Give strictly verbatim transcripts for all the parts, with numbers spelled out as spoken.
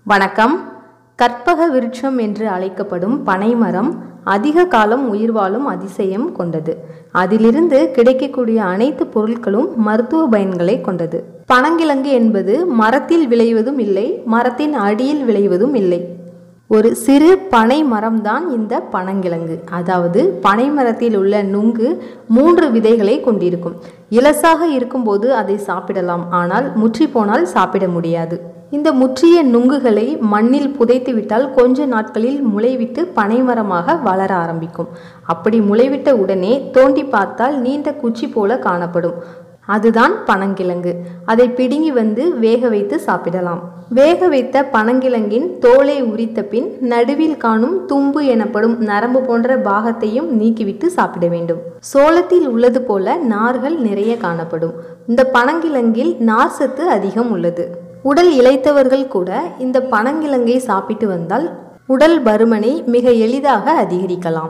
வணக்கம். கற்பக விருட்சம் என்று அழைக்கப்படும் பனைமரம் அதிக காலம் உயிர் வாழும் அதிசயம் கொண்டது. அதிலிருந்து கிடைக்கக்கூடிய அனைத்து பொருட்களும் மருத்துவ பயன்களை கொண்டது. பனங்கிழங்கு என்பது மரத்தில் விளைவதும் இல்லை, மரத்தின் அடியில் விளைவதும் இல்லை. ஒரு சிறு பனை மரம்தான் இந்த பனங்கிழங்கு. அதாவது பனை மரத்தில் உள்ள நுங்கு மூன்று விதைகளை கொண்டிருக்கும். இலசாக இருக்கும்போது அதை சாப்பிடலாம், ஆனால் முற்றி போனால் சாப்பிட முடியாது. இந்த முற்றிய நுங்குகளை மண்ணில் புதைத்து விட்டால் கொஞ்ச நாட்களில் முளைவிட்டு பனைமரமாக வளர ஆரம்பிக்கும். அப்படி முளைவிட்ட உடனே தோண்டி பார்த்தால் நீண்ட குச்சி போல காணப்படும். அதுதான் பனங்கிழங்கு. அதை பிடுங்கி வந்து வேக வைத்து சாப்பிடலாம். வேக வைத்த பனங்கிழங்கின் தோலை உரித்த பின் நடுவில் காணும் தும்பு எனப்படும் நரம்பு போன்ற பாகத்தையும் நீக்கிவிட்டு சாப்பிட வேண்டும். சோளத்தில் உள்ளது போல நார்கள் நிறைய காணப்படும். இந்த பனங்கிழங்கில் நார் சத்து அதிகம் உள்ளது. உடல் இளைத்தவர்கள் கூட இந்த பனங்கிழங்கை சாப்பிட்டு வந்தால் உடல் பருமனை மிக எளிதாக அதிகரிக்கலாம்.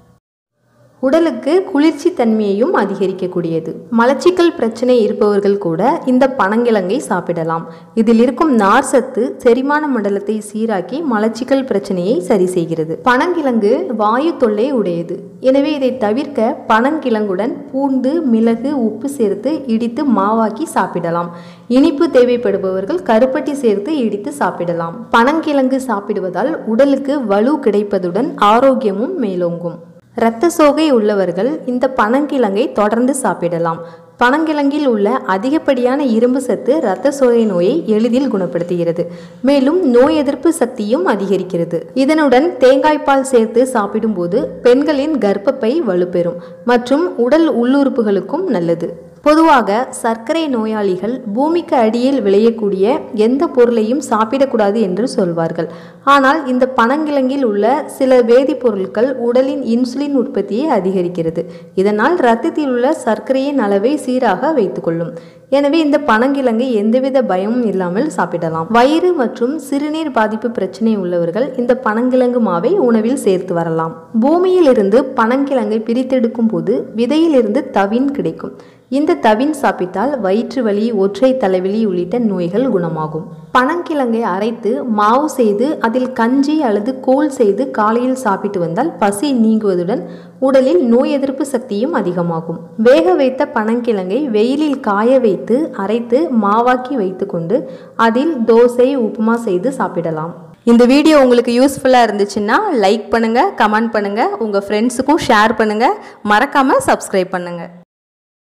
உடலுக்கு குளிர்ச்சி தன்மையையும் அதிகரிக்கக்கூடியது. மலச்சிக்கல் பிரச்சனை இருப்பவர்கள் கூட இந்த பனங்கிழங்கை சாப்பிடலாம். இதில் இருக்கும் நார் சத்து செரிமான மண்டலத்தை சீராக்கி மலச்சிக்கல் பிரச்சனையை சரி செய்கிறது. பனங்கிழங்கு வாயு தொல்லை உடையது. எனவே இதை தவிர்க்க பனங்கிழங்குடன் பூண்டு, மிளகு, உப்பு சேர்த்து இடித்து மாவாக்கி சாப்பிடலாம். இனிப்பு தேவைப்படுபவர்கள் கருப்பட்டி சேர்த்து இடித்து சாப்பிடலாம். பனங்கிழங்கு சாப்பிடுவதால் உடலுக்கு வலு கிடைப்பதுடன் ஆரோக்கியமும் மேலோங்கும். இரத்த சோகை உள்ளவர்கள் இந்த பனங்கிழங்கை தொடர்ந்து சாப்பிடலாம். பனங்கிழங்கில் உள்ள அதிகப்படியான இரும்பு சத்து இரத்த சோகை நோயை எளிதில் குணப்படுத்துகிறது. மேலும் நோய் எதிர்ப்பு சக்தியும் அதிகரிக்கிறது. இதனுடன் தேங்காய்பால் சேர்த்து சாப்பிடும்போது பெண்களின் கர்ப்பப்பை வலுப்பெறும் மற்றும் உடல் உள்ளுறுப்புகளுக்கும் நல்லது. பொதுவாக சர்க்கரை நோயாளிகள் பூமிக்கு அடியில் விளையக்கூடிய எந்த பொருளையும் சாப்பிடக்கூடாது என்று சொல்வார்கள். ஆனால் இந்த பனங்கிழங்கில் உள்ள சில வேதிப்பொருட்கள் உடலின் இன்சுலின் உற்பத்தியை அதிகரிக்கிறது. இதனால் இரத்தத்தில் உள்ள சர்க்கரையின் அளவை சீராக வைத்துக்கொள்ளும். எனவே இந்த பனங்கிழங்கை எந்தவித பயமும் இல்லாமல் சாப்பிடலாம். வயிறு மற்றும் சிறுநீர் பாதிப்பு பிரச்சனை உள்ளவர்கள் இந்த பனங்கிழங்கு மாவை உணவில் சேர்த்து வரலாம். பூமியில் இருந்து பனங்கிழங்கை பிரித்தெடுக்கும் போது விதையில் இருந்து தவின் கிடைக்கும். இந்த தவின் சாப்பிட்டால் வயிற்று வலி, ஒற்றை தலைவலி உள்ளிட்ட நோய்கள் குணமாகும். பனங்கிழங்கை அரைத்து மாவு செய்து அதில் கஞ்சி அல்லது கூழ் செய்து காலையில் சாப்பிட்டு வந்தால் பசி நீங்குவதுடன் உடலில் நோய் எதிர்ப்பு சக்தியும் அதிகமாகும். வேக வைத்த பனங்கிழங்கை வெயிலில் காய வைத்து அரைத்து மாவாக்கி வைத்து கொண்டு அதில் தோசை, உப்புமா செய்து சாப்பிடலாம். இந்த வீடியோ உங்களுக்கு யூஸ்ஃபுல்லாக இருந்துச்சுன்னா லைக் பண்ணுங்கள், கமெண்ட் பண்ணுங்கள், உங்கள் ஃப்ரெண்ட்ஸுக்கும் ஷேர் பண்ணுங்கள், மறக்காமல் சப்ஸ்கிரைப் பண்ணுங்கள்.